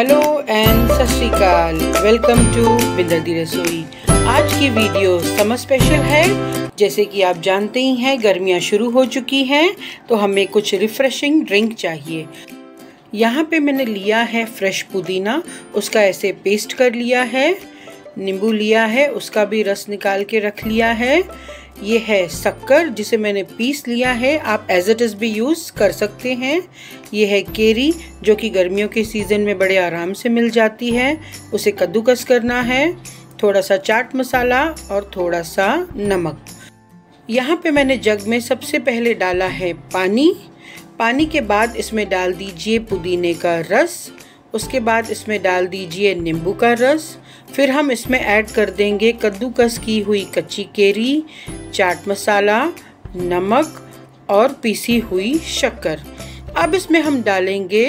Hello and सत श्री अकाल। Welcome to Binder Di रसोई। आज की वीडियो समर स्पेशल है। जैसे कि आप जानते ही हैं गर्मियां शुरू हो चुकी हैं, तो हमें कुछ रिफ्रेशिंग ड्रिंक चाहिए। यहाँ पे मैंने लिया है फ्रेश पुदीना, उसका ऐसे पेस्ट कर लिया है। नींबू लिया है, उसका भी रस निकाल के रख लिया है। ये है शक्कर जिसे मैंने पीस लिया है, आप एज इट इज़ भी यूज़ कर सकते हैं। ये है केरी जो कि गर्मियों के सीज़न में बड़े आराम से मिल जाती है, उसे कद्दूकस करना है। थोड़ा सा चाट मसाला और थोड़ा सा नमक। यहाँ पे मैंने जग में सबसे पहले डाला है पानी। पानी के बाद इसमें डाल दीजिए पुदीने का रस, उसके बाद इसमें डाल दीजिए नींबू का रस। फिर हम इसमें ऐड कर देंगे कद्दूकस की हुई कच्ची केरी, चाट मसाला, नमक और पीसी हुई शक्कर। अब इसमें हम डालेंगे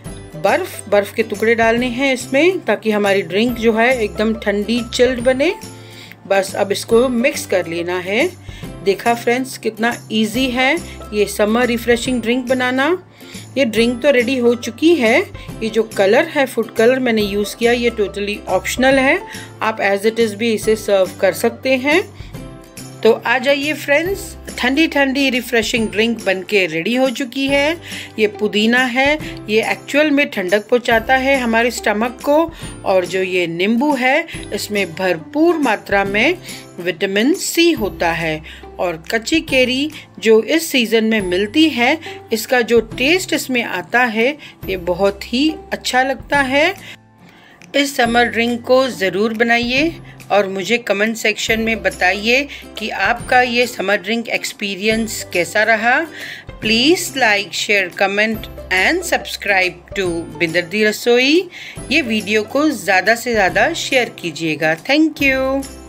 बर्फ़ के टुकड़े डालने हैं इसमें, ताकि हमारी ड्रिंक जो है एकदम ठंडी चिल्ड बने। बस अब इसको मिक्स कर लेना है। देखा फ्रेंड्स कितना इजी है ये समर रिफ्रेशिंग ड्रिंक बनाना। ये ड्रिंक तो रेडी हो चुकी है। ये जो कलर है, फूड कलर मैंने यूज़ किया, ये टोटली ऑप्शनल है, आप एज इट इज़ भी इसे सर्व कर सकते हैं। तो आ जाइए फ्रेंड्स, ठंडी ठंडी रिफ्रेशिंग ड्रिंक बनके रेडी हो चुकी है। ये पुदीना है, ये एक्चुअल में ठंडक पहुंचाता है हमारे स्टमक को, और जो ये नींबू है इसमें भरपूर मात्रा में विटामिन सी होता है। और कच्ची केरी जो इस सीज़न में मिलती है, इसका जो टेस्ट इसमें आता है ये बहुत ही अच्छा लगता है। इस समर ड्रिंक को ज़रूर बनाइए और मुझे कमेंट सेक्शन में बताइए कि आपका ये समर ड्रिंक एक्सपीरियंस कैसा रहा। Please like, share, comment and subscribe to Binder Di Rasoi. ये वीडियो को ज़्यादा से ज़्यादा शेयर कीजिएगा। Thank you.